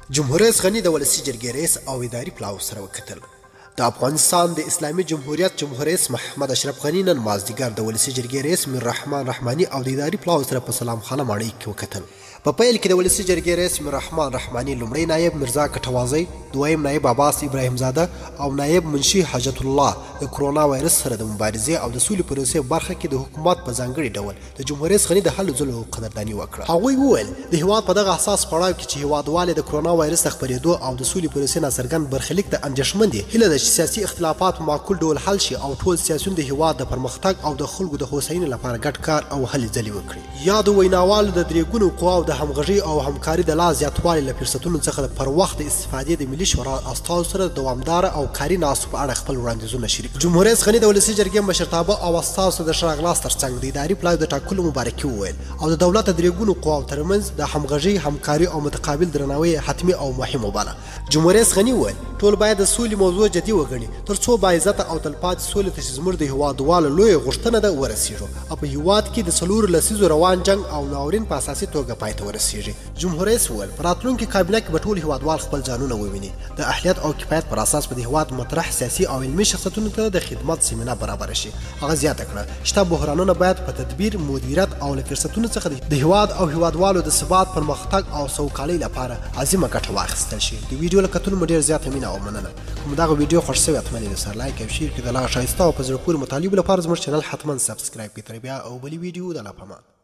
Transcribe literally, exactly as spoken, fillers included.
جمهور رئیس غني د ولسي جرګې رئیس او اداري پلاو سره وکتل. د افغانستان د اسلامي جمهوریت جمهور رئیس محمد اشرف غني نن مازدیګر د ولسي جرګې رئیس میر رحمان رحماني او د اداري پلاو سره په سلام خانه ماڼۍ کې وکتل. په پیل کې د ولسي جرګې رئیس میر رحمان رحماني لومړی نایب مرزا کټوازی، دویم نایب عباس ابراهیم زاده او نایب منشي حاجت الله د کرونا وایرس سره د مبارزې او د سولې پروسې برخه کې د حکومت په ځانګړي ډول د جمهور رئیس غني د هلو ځلو قدرداني وکړه. هغوی وویل د هیواد په دغه حساس پړاو کې چې هیوادوال د کرونا وایرس د خپرېدو او د سولې پروسې ناڅرګند برخلیک ته اندېښمن دي. هیله ده چې سیاسي اختلافات په معقول ډول حل شي او ټول سیاسیون د هیواد د پرمختګ او د خلکو د هوساینې لپاره ګډ کار او هلې ځلې وکړي. یا د ویناوالو د درې ګونو قواو د همغږۍ او همکاري د لا زیاتوالي له فرصتونو څخه پر وخت د استفادې د ملي شورا استازو سره دوامداره او کاري ناستو په اړه خپل وړاندیزونه شریک. جمهور رئیس غني د ولسي جرګې مشرتابه او استازو د ښه راغلاست ترڅنګ د اداري پلاوي د ټاکلو مبارکي وویل او د دولت د درې ګونو قواو ترمنځ د همغږۍ، همکاري او متقابل درناوی حتمي او مهم وباله. جمهور رئیس غني وویل ټول باید د سولې موضوع جدي وګڼي ترڅو باعزته او تلپاتې سولې ته چې زموږ د هیوادوالو لویه غوښتنه ده ورسیږو او په هیواد کې د څلورو لسیزو روان جنګ او ناورین په اساسي توګه پای ته ورسیږي. جمهور رئیس وویل په راتلونکي کابینه کې به ټول هیوادوال خپل ځانونه وویني. د اهلیت او کفایت پر اساس به د هیواد مطرح سیاسي او علمي شخصیتونو ته د خدمت زمینه برابره شي. هغه زیاته کړه شته بحرانونه باید په تدبیر، مدیریت او له فرصتونو څخه د هیواد او هیوادوالو د ثبات، پرمختګ او سوکالۍ لپاره عظیمه ګټه واخیستل شي. د ویډیو له کتلو مو ډېر زیاته مینه او مننه. کوم دغه ویډیو خوښ شوی حتما یې سره لایک او شیر کړئ. د لا ښایسته او په زړه پورې مطالبو لپاره زموږ چینل حتما سبسکرایب کړئ. تر بیا او بلې ویډیو د لا پامان.